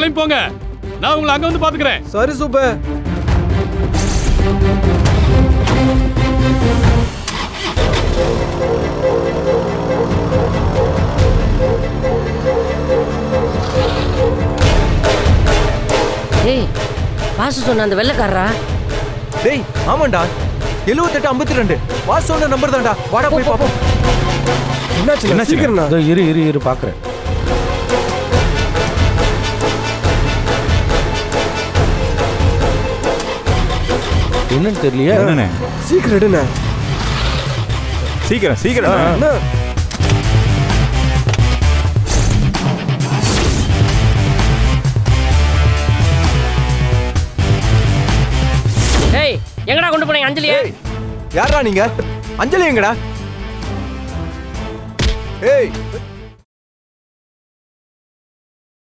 கிளம்பி போங்க. நான் உங்களை அங்க வந்து பாத்துக்கிறேன். சரி சூப்பர். டேய் வாசு சொன்ன அந்த வெள்ளைக்காரரா? டேய் ஆமாண்டா, 7852 வாசு சொன்ன நம்பர் தான்டா. வாடா போய் பாப்போம். என்னாச்சு சீக்கிரம்டா. இரு பாக்குறேன். என்னன்னு தெரியலையா? என்னண்ணே? சீக்கிரம் எடுண்ணே. சீக்கிரம். டேய் எங்கடா கொண்டு போனீங்க அஞ்சலியா? யாரா நீங்க? அஞ்சலி எங்கடா? ஏய்